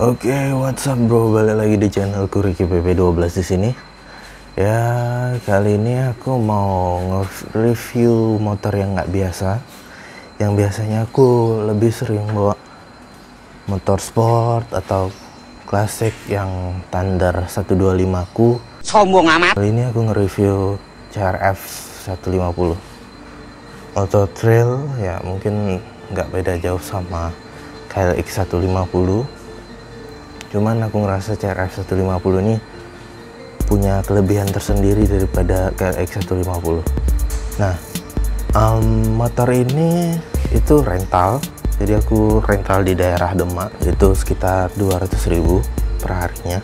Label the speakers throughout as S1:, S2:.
S1: Oke, what's up bro? Balik lagi di channelku Ricky PP12 di sini. Ya, kali ini aku mau nge-review motor yang nggak biasa. Yang biasanya aku lebih sering bawa motor sport atau klasik yang Thunder 125 ku.
S2: Sombong amat.
S1: Kali ini aku nge-review CRF 150 Auto Trail. Ya mungkin nggak beda jauh sama KLX 150. Cuman aku ngerasa CRF 150 ini punya kelebihan tersendiri daripada KLX 150. Nah, motor ini itu rental. Jadi aku rental di daerah Demak, itu sekitar 200.000 per harinya.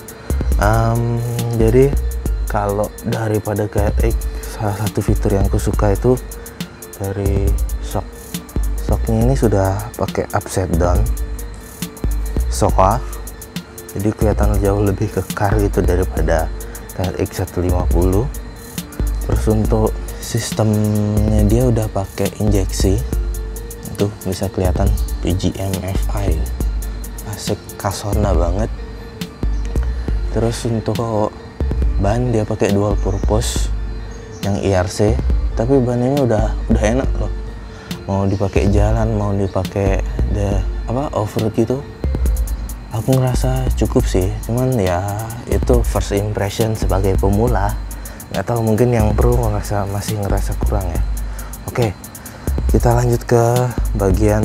S1: Jadi kalau daripada KLX, salah satu fitur yang aku suka itu dari shocknya ini sudah pakai upside down shock, jadi kelihatan jauh lebih kekar gitu daripada KLX 150. Terus untuk sistemnya dia udah pakai injeksi, itu bisa kelihatan PGM FI, asik kasona banget. Terus untuk ban dia pakai dual purpose yang IRC, tapi ban ini udah enak loh, mau dipakai jalan, mau dipakai off-road gitu. Aku ngerasa cukup sih, cuman ya itu first impression sebagai pemula. Nggak tahu, mungkin yang pro masih ngerasa kurang ya. Oke, kita lanjut ke bagian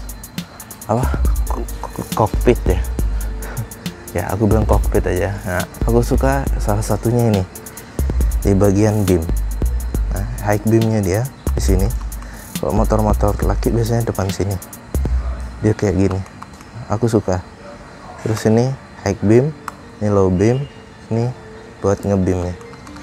S1: kokpit ya. Ya aku bilang kokpit aja. Nah, aku suka salah satunya ini di bagian beam. Nah, high beamnya dia di sini. Kalau motor-motor laki biasanya depan sini, dia kayak gini. Aku suka. Terus ini high beam, ini low beam, ini buat ngebeamnya.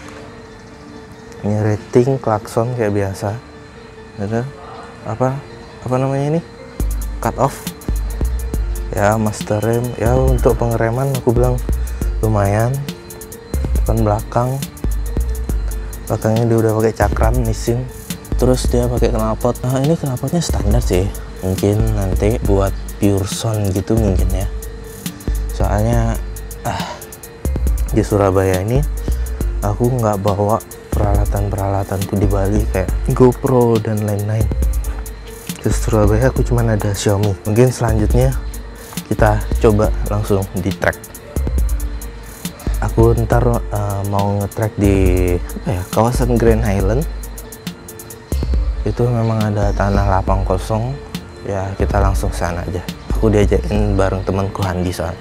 S1: Ini rating, klakson kayak biasa. Ada apa namanya ini? Cut off. Ya master rem. Ya untuk pengereman aku bilang lumayan. Depan belakang. Belakangnya dia udah pakai cakram Nissin. Terus dia pakai knalpot. Nah ini knalpotnya standar sih. Mungkin nanti buat pure sound gitu mungkin ya. Soalnya di Surabaya ini aku nggak bawa peralatanku di Bali kayak GoPro dan lain-lain. Di Surabaya aku cuma ada Xiaomi. Mungkin selanjutnya kita coba langsung di track. Aku ntar mau nge-track di kawasan Grand Highland. Itu memang ada tanah lapang kosong. Ya kita langsung sana aja. Aku diajakin bareng temanku Handi soalnya.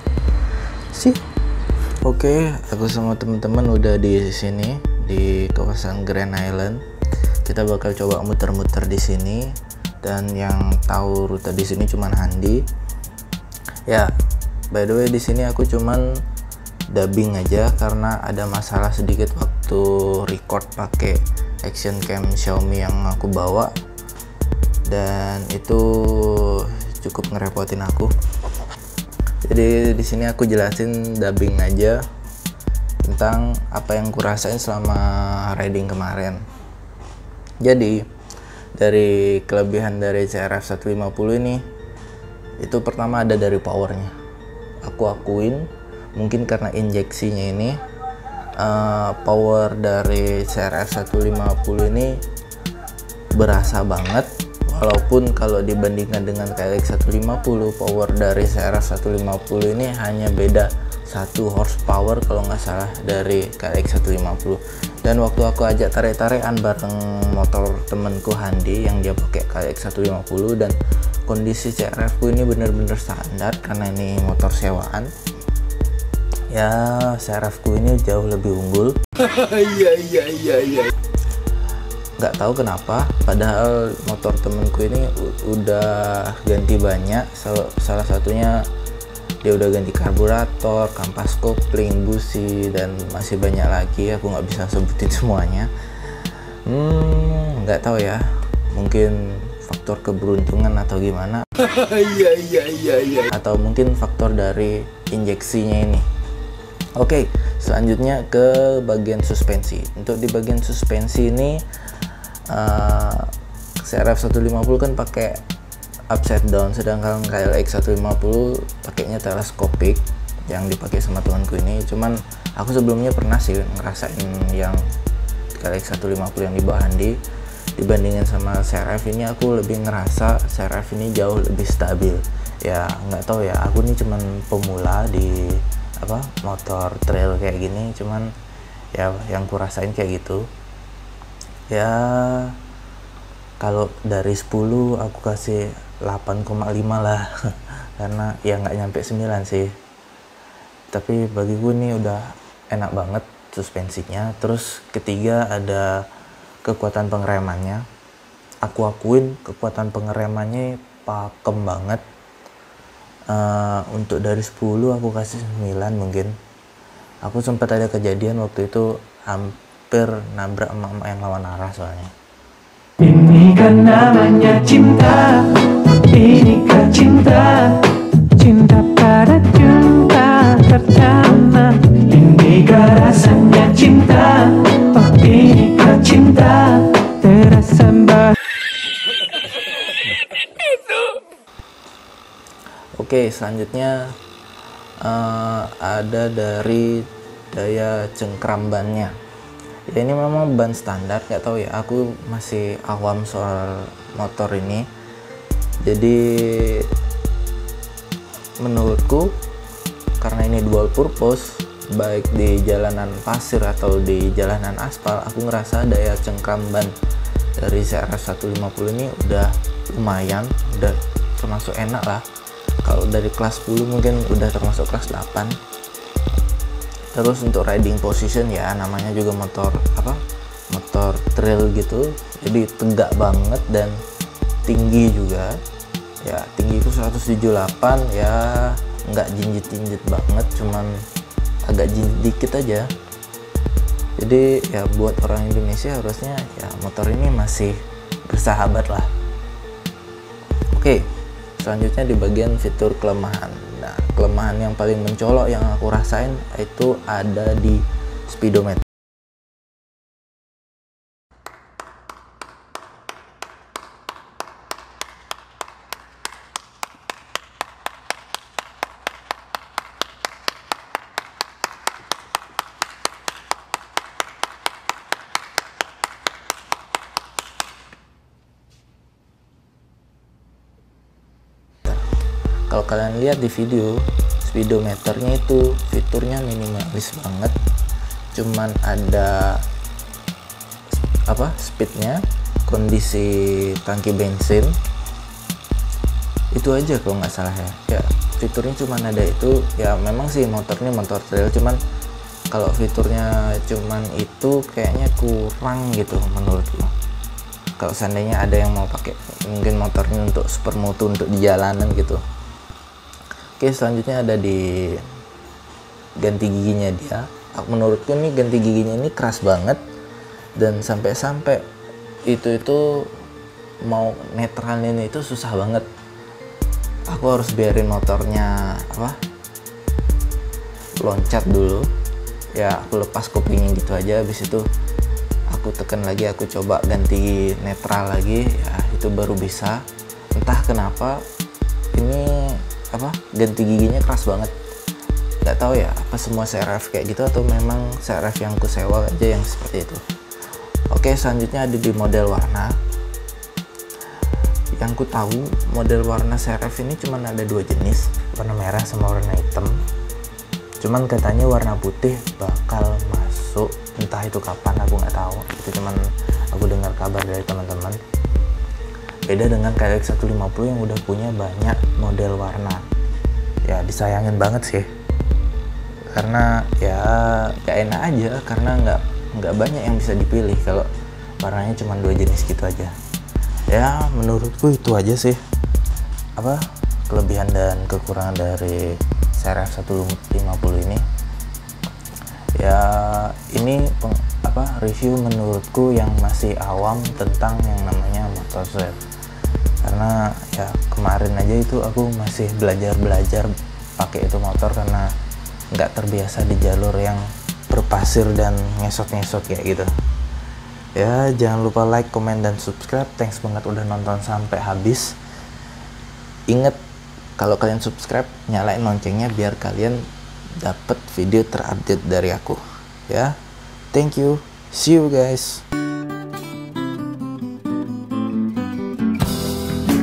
S1: Oke, aku sama teman-teman udah di sini di kawasan Grand Highland. Kita bakal coba muter-muter di sini, dan yang tahu rute di sini cuman Handi. Ya, by the way di sini aku cuman dubbing aja karena ada masalah sedikit waktu record pakai action cam Xiaomi yang aku bawa, dan itu cukup ngerepotin aku. Jadi di sini aku jelasin dubbing aja tentang apa yang kurasain selama riding kemarin. Jadi dari kelebihan dari CRF 150 ini, itu pertama ada dari powernya. Aku akuin mungkin karena injeksinya ini, power dari CRF 150 ini berasa banget. Walaupun kalau dibandingkan dengan KLX 150, power dari CRF 150 ini hanya beda 1 horsepower kalau nggak salah dari KLX 150. Dan waktu aku ajak tarik-tarikan bareng motor temenku Handi yang dia pakai KLX 150, dan kondisi CRF ku ini bener-bener standar karena ini motor sewaan. Ya CRF ku ini jauh lebih unggul. Iya. Nggak tahu kenapa, padahal motor temenku ini udah ganti banyak. Salah satunya dia udah ganti karburator, kampas kopling, busi, dan masih banyak lagi. Aku nggak bisa sebutin semuanya. Nggak tahu ya, mungkin faktor keberuntungan atau gimana. Iya. Atau mungkin faktor dari injeksinya ini. Oke, selanjutnya ke bagian suspensi. Untuk di bagian suspensi ini CRF 150 kan pakai upside down, sedangkan KLX 150 pakainya teleskopik yang dipakai sama temanku ini. Cuman aku sebelumnya pernah sih ngerasain yang KLX 150 yang di bawah Handi. Dibandingin sama CRF ini, aku lebih ngerasa CRF ini jauh lebih stabil. Ya nggak tahu ya, aku ini cuman pemula di motor trail kayak gini, cuman ya yang ku rasain kayak gitu. Ya kalau dari 10 aku kasih 8,5 lah karena ya nggak nyampe 9 sih, tapi bagiku ini udah enak banget suspensinya. Terus ketiga ada kekuatan pengeremannya. Aku akuin kekuatan pengeremannya pakem banget. Untuk dari 10 aku kasih 9 mungkin. Aku sempat ada kejadian waktu itu hampir nabrak emak-emak yang lawan arah soalnya.
S2: Ini kan namanya cinta, ini kan cinta, cinta pada jumpa pertama. Ini kan rasanya cinta, oh ini kan cinta, terasa
S1: Oke, selanjutnya ada dari daya cengkram bannya. Ya ini memang ban standar, nggak tahu ya, aku masih awam soal motor ini. Jadi menurutku karena ini dual purpose, baik di jalanan pasir atau di jalanan aspal, aku ngerasa daya cengkram ban dari CRF 150 ini udah lumayan, udah termasuk enak lah. Kalau dari kelas 10 mungkin udah termasuk kelas 8. Terus untuk riding position, ya namanya juga motor motor trail gitu, jadi tegak banget dan tinggi juga. Ya tinggiku 178, ya nggak jinjit banget, cuman agak jinjit dikit aja. Jadi ya buat orang Indonesia harusnya ya motor ini masih bersahabat lah. Oke, selanjutnya di bagian fitur kelemahan. Nah, kelemahan yang paling mencolok yang aku rasain itu ada di speedometer. Kalau kalian lihat di video, speedometernya itu fiturnya minimalis banget, cuman ada speednya, kondisi tangki bensin, itu aja kalau nggak salah ya. Fiturnya cuman ada itu. Ya memang sih motornya motor trail, cuman kalau fiturnya cuman itu kayaknya kurang gitu menurutku. Kalau seandainya ada yang mau pakai mungkin motornya untuk supermoto, untuk di jalanan gitu. Oke, selanjutnya ada di ganti giginya dia. Menurutku nih ganti giginya ini keras banget, dan sampai itu mau netralin itu susah banget. Aku harus biarin motornya loncat dulu. Ya aku lepas kopling gitu aja, habis itu aku tekan lagi, aku coba ganti netral lagi, ya itu baru bisa. Entah kenapa ini ganti giginya keras banget. Nggak tahu ya apa semua CRF kayak gitu atau memang CRF yang ku sewa aja yang seperti itu. Oke, selanjutnya ada di model warna. Yang ku tahu model warna CRF ini cuma ada 2 jenis, warna merah sama warna hitam. Cuman katanya warna putih bakal masuk, entah itu kapan aku nggak tahu. Itu cuman aku dengar kabar dari teman-teman. Beda dengan KLX 150 yang udah punya banyak model warna. Ya disayangin banget sih, karena ya gak enak aja, karena nggak banyak yang bisa dipilih kalau warnanya cuma 2 jenis gitu aja. Ya menurutku itu aja sih kelebihan dan kekurangan dari CRF 150 ini. Ya ini review menurutku yang masih awam tentang yang namanya motor trail. Karena ya kemarin aja itu aku masih belajar pakai itu motor karena nggak terbiasa di jalur yang berpasir dan ngesot kayak gitu. Ya jangan lupa like, comment, dan subscribe. Thanks banget udah nonton sampai habis. Ingat, kalau kalian subscribe, nyalain loncengnya biar kalian dapat video terupdate dari aku ya. Thank you, see you guys.